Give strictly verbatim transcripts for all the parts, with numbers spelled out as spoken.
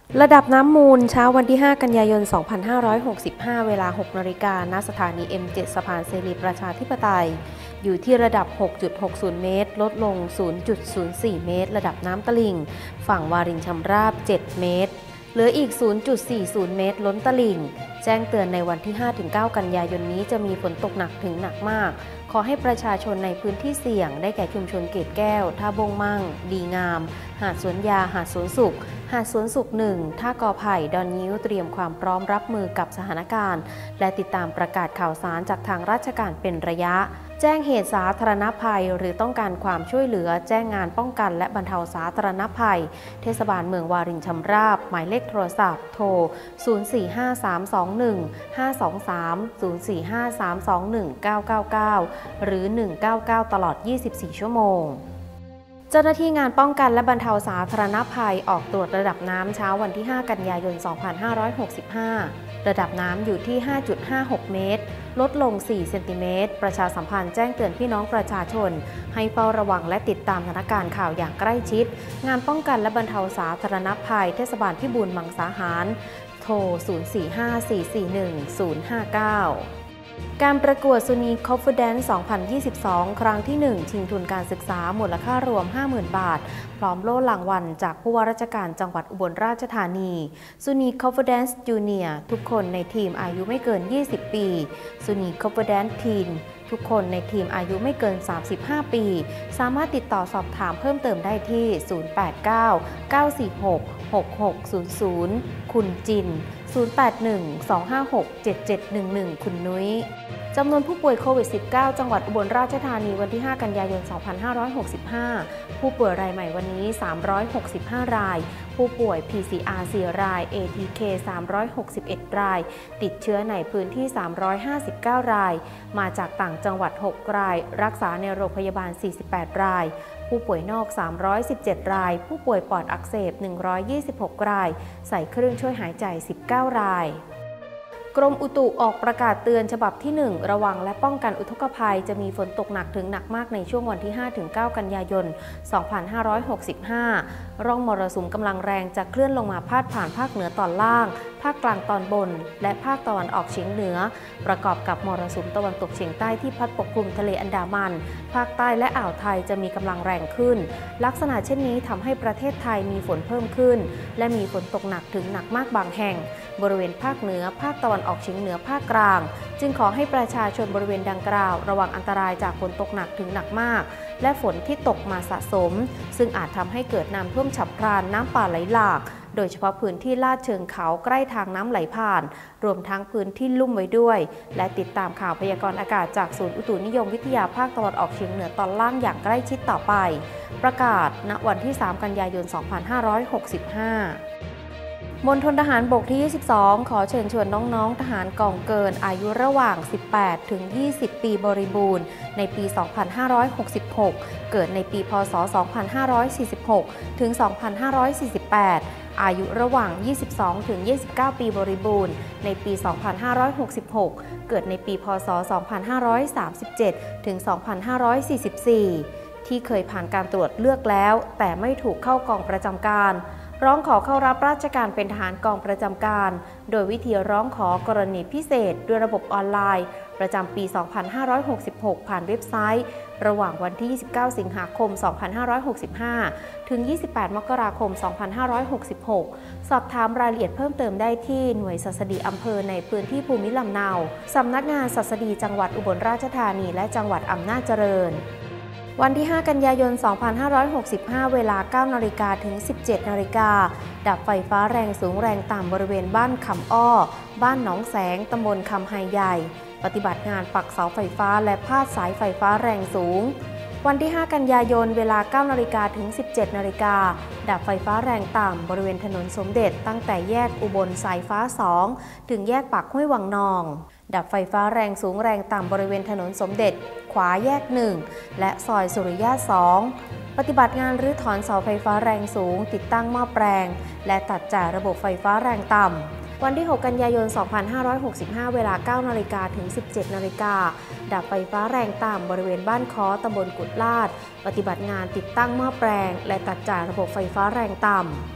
ระดับน้ำมูลเช้าวันที่ห้ากันยายนสองพันห้าร้อยหกสิบห้าเวลาหกนาฬิกาณสถานี เอ็ม เจ็ด สะพานเสรีประชาธิปไตยอยู่ที่ระดับ หกจุดหกศูนย์ เมตรลดลง ศูนย์จุดศูนย์สี่ เมตรระดับน้ำตลิ่งฝั่งวารินชำราบ เจ็ด เมตรเหลืออีก ศูนย์จุดสี่ศูนย์ เมตรล้นตลิ่งแจ้งเตือนในวันที่ ห้าถึงเก้า กันยายนนี้จะมีฝนตกหนักถึงหนักมากขอให้ประชาชนในพื้นที่เสี่ยงได้แก่ชุมชนเกตแก้วท่าบงมั่งดีงามหาดสวนยาหาดสวนสุขหาดสวนสุขหนึ่งท่ากอไผ่ดอนยิ้วเตรียมความพร้อมรับมือกับสถานการณ์และติดตามประกาศข่าวสารจากทางราชการเป็นระยะแจ้งเหตุสาธารณภัยหรือต้องการความช่วยเหลือแจ้งงานป้องกันและบรรเทาสาธารณภัยเทศบาลเมืองวารินชำราบหมายเลขโทรศัพท์โทร ศูนย์ สี่ ห้า สาม สอง หนึ่ง ห้า สอง สาม ศูนย์ สี่ ห้า สาม สอง หนึ่ง เก้า เก้า เก้า หรือ หนึ่ง เก้า เก้า ตลอด ยี่สิบสี่ ชั่วโมงเจ้าหน้าที่งานป้องกันและบรรเทาสาธารณภัยออกตรวจระดับน้ำเช้าวันที่ ห้า กันยายน สองพันห้าร้อยหกสิบห้า ระดับน้ำอยู่ที่ ห้าจุดห้าหก เมตรลดลง สี่ เซนติเมตรประชาสัมพันธ์แจ้งเตือนพี่น้องประชาชนให้เฝ้าระวังและติดตามสถานการณ์ข่าวอย่างใกล้ชิดงานป้องกันและบรรเทาสาธารณภัยเทศบาลพิบูลมังสาหารโทร ศูนย์ สี่ ห้า สี่ สี่ หนึ่ง ศูนย์ ห้า เก้าการประกวด Suni Confidence สองพันยี่สิบสอง ครั้งที่ หนึ่ง ชิงทุนการศึกษามูลค่ารวม ห้าหมื่น บาทพร้อมโล่รางวัลจากผู้ว่าราชการจังหวัดอุบลราชธานี Suni Confidence Junior ทุกคนในทีมอายุไม่เกิน ยี่สิบ ปี Suni Confidence Teen ทุกคนในทีมอายุไม่เกิน สามสิบห้า ปีสามารถติดต่อสอบถามเพิ่มเติมได้ที่ ศูนย์ แปด เก้า เก้า สี่ หก หก หก ศูนย์ ศูนย์ คุณจิน ศูนย์ แปด หนึ่ง สอง ห้า หก เจ็ด เจ็ด หนึ่ง หนึ่ง คุณนุ้ยจำนวนผู้ป่วยโควิด สิบเก้า จังหวัดอุบลราชธานีวันที่ ห้า กันยายน สองพันห้าร้อยหกสิบห้า ผู้ป่วยรายใหม่วันนี้ สามร้อยหกสิบห้า ราย ผู้ป่วย พี ซี อาร์ สี่ ราย เอ ที เค สามร้อยหกสิบเอ็ด ราย ติดเชื้อในพื้นที่ สามร้อยห้าสิบเก้า ราย มาจากต่างจังหวัด หก ราย รักษาในโรงพยาบาล สี่สิบแปด ราย ผู้ป่วยนอก สามร้อยสิบเจ็ด ราย ผู้ป่วยปอดอักเสบ หนึ่งร้อยยี่สิบหก ราย ใส่เครื่องช่วยหายใจ สิบเก้า รายกรมอุตุออกประกาศเตือนฉบับที่ หนึ่ง ระวังและป้องกันอุทกภัยจะมีฝนตกหนักถึงหนักมากในช่วงวันที่ ห้าถึงเก้า กันยายน สองพันห้าร้อยหกสิบห้า ร่องมรสุมกำลังแรงจะเคลื่อนลงมาพาดผ่านภาคเหนือตอนล่างภาคกลางตอนบนและภาคตะวันออกเฉียงเหนือประกอบกับมรสุมตะวันตกเฉียงใต้ที่พัดปกคลุมทะเลอันดามันภาคใต้และอ่าวไทยจะมีกำลังแรงขึ้นลักษณะเช่นนี้ทำให้ประเทศไทยมีฝนเพิ่มขึ้นและมีฝนตกหนักถึงหนักมากบางแห่งบริเวณภาคเหนือภาคตะวันออกเฉียงเหนือภาคกลางจึงขอให้ประชาชนบริเวณดังกล่าวระวังอันตรายจากฝนตกหนักถึงหนักมากและฝนที่ตกมาสะสมซึ่งอาจทำให้เกิดน้ำท่วมฉับพลันน้ำป่าไหลหลากโดยเฉพาะพื้นที่ลาดเชิงเขาใกล้ทางน้ำไหลผ่านรวมทั้งพื้นที่ลุ่มไว้ด้วยและติดตามข่าวพยากรณ์อากาศจากศูนย์อุตุนิยมวิทยาภาคตะวันออกเฉียงเหนือตอนล่างอย่างใกล้ชิดต่อไปประกาศณวันที่ สาม กันยายน สองพันห้าร้อยหกสิบห้ามณฑลทหารบกที่ ยี่สิบสอง ขอเชิญชวนน้องๆทหารกองเกินอายุระหว่าง สิบแปด ถึง ยี่สิบ ปีบริบูรณ์ในปี สองพันห้าร้อยหกสิบหก เกิดในปี พ.ศ. สองพันห้าร้อยสี่สิบหก ถึง สองพันห้าร้อยสี่สิบแปด อายุระหว่าง ยี่สิบสอง ถึง ยี่สิบเก้า ปีบริบูรณ์ในปี สองพันห้าร้อยหกสิบหก เกิดในปี พ.ศ. สองพันห้าร้อยสามสิบเจ็ด ถึง สองพันห้าร้อยสี่สิบสี่ ที่เคยผ่านการตรวจเลือกแล้วแต่ไม่ถูกเข้ากองประจำการร้องขอเข้ารับราชการเป็นทหารกองประจำการโดยวิธีร้องขอกรณีพิเศษด้วยระบบออนไลน์ประจำปี สองพันห้าร้อยหกสิบหก ผ่านเว็บไซต์ระหว่างวันที่ ยี่สิบเก้า สิงหาคม สองพันห้าร้อยหกสิบห้า ถึง ยี่สิบแปด มกราคม สองพันห้าร้อยหกสิบหก สอบถามรายละเอียดเพิ่มเติมได้ที่หน่วยศัสดีอำเภอในพื้นที่ภูมิลำเนาสำนักงานศัสดีจังหวัดอุบลราชธานีและจังหวัดอำนาจเจริญวันที่ ห้า กันยายน สองพันห้าร้อยหกสิบห้า เวลา เก้า นาฬิกาถึง สิบเจ็ด นาฬิกาดับไฟฟ้าแรงสูงแรงต่ำบริเวณบ้านคำอ้อบ้านหนองแสงตำบลคำไฮใหญ่ปฏิบัติงานปักเสาไฟฟ้าและพาดสายไฟฟ้าแรงสูงวันที่ ห้า กันยายน เวลา เก้า นาฬิกาถึง สิบเจ็ด นาฬิกาดับไฟฟ้าแรงต่ำบริเวณถนนสมเด็จตั้งแต่แยกอุบลสายฟ้า สอง ถึงแยกปากห้วยวังนองดับไฟฟ้าแรงสูงแรงต่ำบริเวณถนนสมเด็จขวาแยกหนึ่งและซอยสุริยะสองปฏิบัติงานรื้อถอนเสาไฟฟ้าแรงสูงติดตั้งหม้อแปลงและตัดจ่ายระบบไฟฟ้าแรงต่ำวันที่ หก กันยายน สองพันห้าร้อยหกสิบห้า เวลา เก้า นาฬิกาถึง สิบเจ็ด นาฬิกาดับไฟฟ้าแรงต่ำบริเวณบ้านค้อตำบลกุดลาดปฏิบัติงานติดตั้งหม้อแปลงและตัดจ่ายระบบไฟฟ้าแรงต่ำ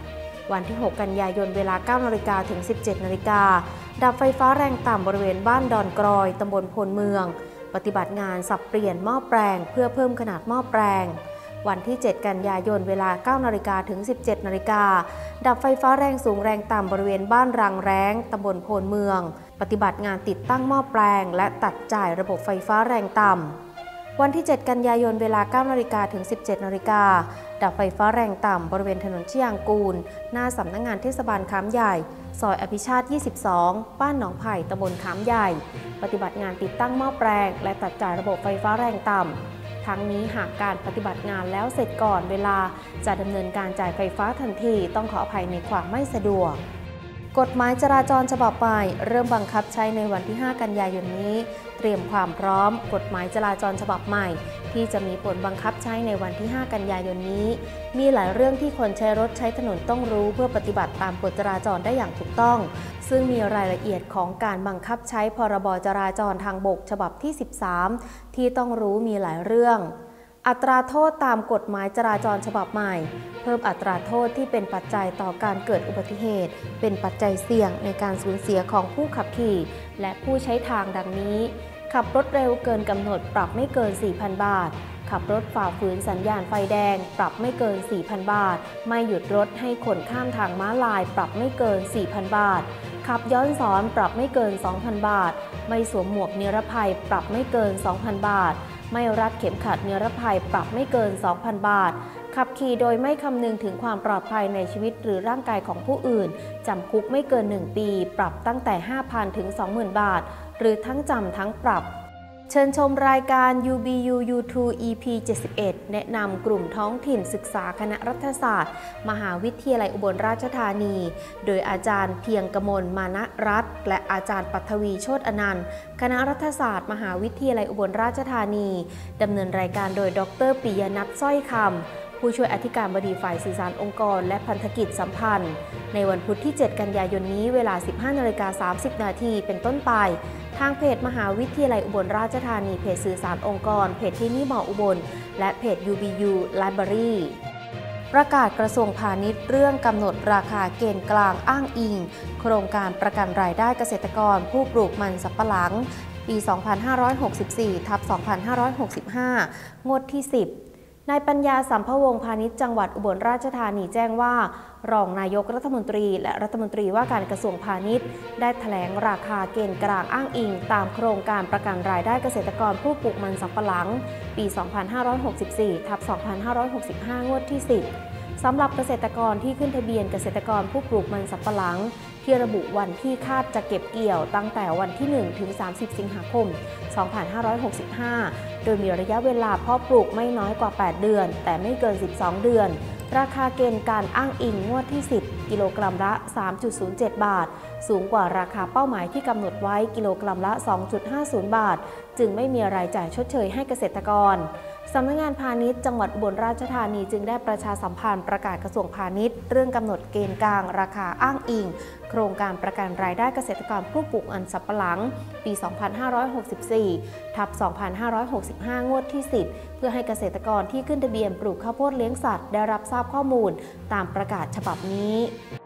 วันที่ หก กันยายนเวลา เก้า นาฬิกาถึง สิบเจ็ด นาฬิกาดับไฟฟ้าแรงต่ำบริเวณบ้านดอนกรอยตำบลพลเมืองปฏิบัติงานสับเปลี่ยนหม้อแปลงเพื่อเพิ่มขนาดหม้อแปลงวันที่ เจ็ด กันยายนเวลา เก้า นาฬิกาถึง สิบเจ็ด นาฬิกาดับไฟฟ้าแรงสูงแรงต่ำบริเวณบ้านรังแร้งตำบลโพนเมืองปฏิบัติงานติดตั้งหม้อแปลงและตัดจ่ายระบบไฟฟ้าแรงต่ำวันที่ เจ็ด กันยายนเวลา เก้า นาฬิกาถึง สิบเจ็ด นาฬิกาดับไฟฟ้าแรงต่ำบริเวณถนนชยางกูลหน้าสำนักงานเทศบาลขามใหญ่ซอยอภิชาติ ยี่สิบสอง บ้านหนองไผ่ตำบลขามใหญ่ปฏิบัติงานติดตั้งหม้อแปลงและตัดจ่ายระบบไฟฟ้าแรงต่ำทั้งนี้หากการปฏิบัติงานแล้วเสร็จก่อนเวลาจะดำเนินการจ่ายไฟฟ้าทันทีต้องขออภัยในความไม่สะดวกกฎหมายจราจรฉบับใหม่เริ่มบังคับใช้ในวันที่ ห้า กันยายนนี้เตรียมความพร้อมกฎหมายจราจรฉบับใหม่ที่จะมีผลบังคับใช้ในวันที่ ห้า กันยายนนี้มีหลายเรื่องที่คนใช้รถใช้ถนนต้องรู้เพื่อปฏิบัติตามกฎจราจรได้อย่างถูกต้องซึ่งมีรายละเอียดของการบังคับใช้พรบจราจรทางบกฉบับที่ สิบสาม ที่ต้องรู้มีหลายเรื่องอัตราโทษตามกฎหมายจราจรฉบับใหม่เพิ่มอัตราโทษที่เป็นปัจจัยต่อการเกิดอุบัติเหตุเป็นปัจจัยเสี่ยงในการสูญเสียของผู้ขับขี่และผู้ใช้ทางดังนี้ขับรถเร็วเกินกำหนดปรับไม่เกิน สี่พัน บาทขับรถฝ่าฝืนสัญญาณไฟแดงปรับไม่เกิน สี่พัน บาทไม่หยุดรถให้คนข้ามทางม้าลายปรับไม่เกิน สี่พัน บาทขับย้อนสอนปรับไม่เกิน สองพัน บาทไม่สวมหมวกนิรภัยปรับไม่เกิน สองพัน บาทไม่รัดเข็มขัดนิรภัยปรับไม่เกิน สองพัน บาทขับขี่โดยไม่คำนึงถึงความปลอดภัยในชีวิตหรือร่างกายของผู้อื่นจำคุกไม่เกิน หนึ่ง ปีปรับตั้งแต่ ห้าพัน ถึง สองหมื่น บาทหรือทั้งจำทั้งปรับเชิญชมรายการ ยู บี ยู ยู ทู อี พี เจ็ดสิบเอ็ด แนะนำกลุ่มท้องถิ่นศึกษาคณะรัฐศาสตร์มหาวิทยาลัยอุบลราชธานีโดยอาจารย์เพียงกมลมานะรัตน์และอาจารย์ปัทวีโชติอนันต์คณะรัฐศาสตร์มหาวิทยาลัยอุบลราชธานีดำเนินรายการโดยดร.ปิยนัทสร้อยคำผู้ช่วยอธิการบดีฝ่ายสื่อสารองค์กรและพันธกิจสัมพันธ์ในวันพุธที่ เจ็ด กันยายนนี้เวลา สิบห้า นาฬิกา สามสิบ นาทีเป็นต้นไปทางเพจมหาวิทยาลัยอุบลราชธานีเพจสื่อสารองค์กรเพจที่นี่หมออุบลและเพจ ยู บี ยู Library ประกาศกระทรวงพาณิชย์เรื่องกำหนดราคาเกณฑ์กลางอ้างอิงโครงการประกันรายได้เกษตรกรผู้ปลูกมันสำปะหลังปี สองพันห้าร้อยหกสิบสี่ ทับ สองพันห้าร้อยหกสิบห้า งวดที่ สิบนายปัญญาสัมภวงศ์พาณิชย์จังหวัดอุบลราชธานีแจ้งว่ารองนายกรัฐมนตรีและรัฐมนตรีว่าการกระทรวงพาณิชย์ได้แถลงราคาเกณฑ์กลางอ้างอิงตามโครงการประกันรายได้เกษตรกรผู้ปลูกมันสำปะหลังปี สองพันห้าร้อยหกสิบสี่ ทับ สองพันห้าร้อยหกสิบห้า งวดที่ สิบสำหรับเกษตรกรที่ขึ้นทะเบียนเกษตรกรผู้ปลูกมันสำปะหลังที่ระบุวันที่คาดจะเก็บเกี่ยวตั้งแต่วันที่ หนึ่ง ถึง สามสิบ สิงหาคม สองพันห้าร้อยหกสิบห้า โดยมีระยะเวลาเพาะปลูกไม่น้อยกว่า แปด เดือนแต่ไม่เกิน สิบสอง เดือนราคาเกณฑ์การอ้างอิงงวดที่ สิบกิโลกรัมละ สามจุดศูนย์เจ็ด บาทสูงกว่าราคาเป้าหมายที่กำหนดไว้กิโลกรัมละ สองจุดห้าศูนย์ บาทจึงไม่มีรายจ่ายชดเชยให้เกษตรกรสำนักงานพาณิชย์จังหวัดอุบลราชธานีจึงได้ประชาสัมพันธ์ประกาศกระทรวงพาณิชย์เรื่องกำหนดเกณฑ์กลางราคาอ้างอิงโครงการประกันรายได้เกษตรกรผู้ปลูกมันสำปะหลังปี สองพันห้าร้อยหกสิบสี่ ทับ สองพันห้าร้อยหกสิบห้า งวดที่ สิบเพื่อให้เกษตรกรที่ขึ้นทะเบียนปลูกข้าวโพดเลี้ยงสัตว์ได้รับทราบข้อมูลตามประกาศฉบับนี้